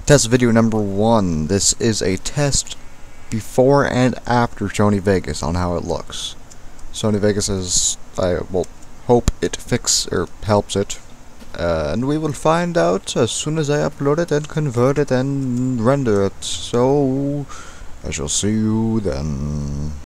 Test video number 1. This is a test before and after Sony Vegas on how it looks. Sony Vegas is, I will hope it helps it. And we will find out as soon as I upload it and convert it and render it. So, I shall see you then.